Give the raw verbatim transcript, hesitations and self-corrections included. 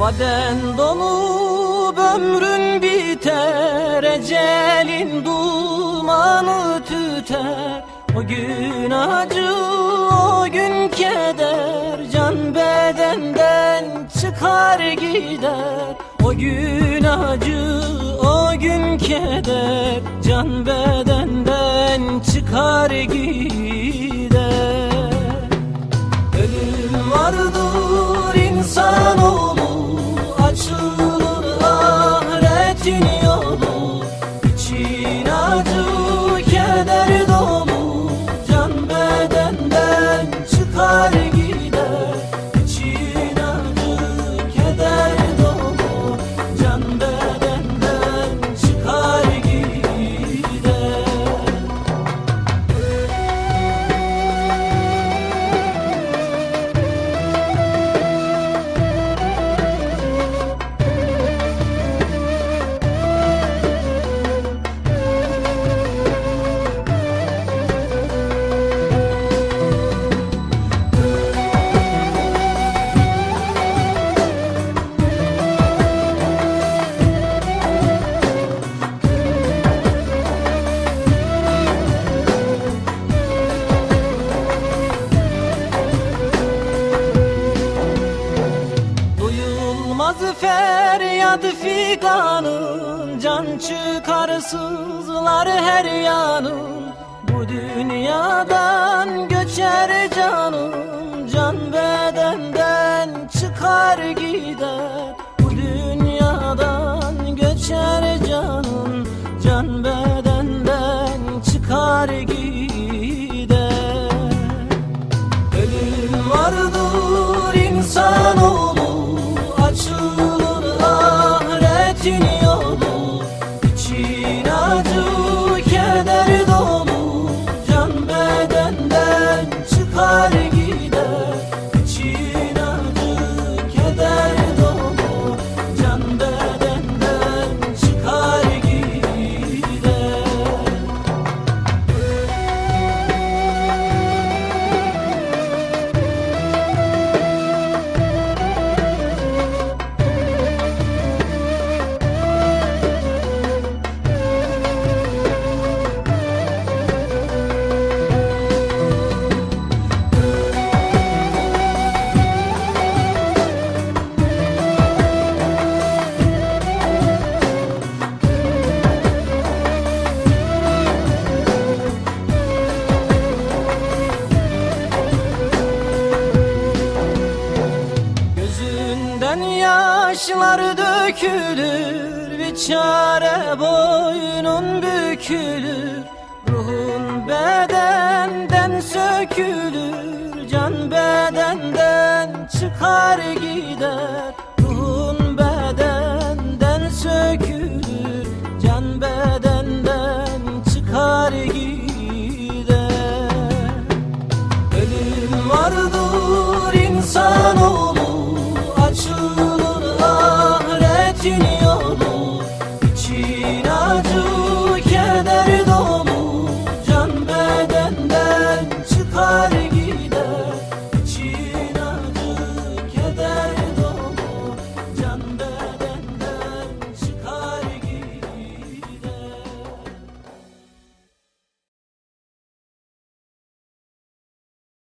Kaden dolup ömrün biter, ecelin dumanı tüter. O gün acı, o gün keder, can bedenden çıkar gider. O gün acı, o gün keder, can bedenden çıkar gider. Ölüm vardır insanoğlu, açılır ahiretin yolu. İçin acı, keder dolu, can bedenden çıkar gider. İçin acı, keder dolu, can bedenden çıkar gider. Feryat figanın, can çıkar sızlar her yanın. Bu dünyadan göçer canım, can bedenden çıkar gider. Bu dünyadan göçer canım, can bedenden çıkar gider. Ölüm vardır insanoğlu, açılır ahiretin yolu. İçin acı, keder dolu, can bedenden çıkar gider. İçin acı, keder dolu, can bedenden çıkar gider. Yaşlar dökülür, bir çare boynun bükülür. Ruhun bedenden sökülür, can bedenden çıkar gider. Ruhun bedenden sökülür, can bedenden çıkar gider. Ölüm vardır insanoğlu, açılır ahiretin yolu. İçin acı, keder dolu, can bedenden çıkar gider. İçin acı, keder dolu, can bedenden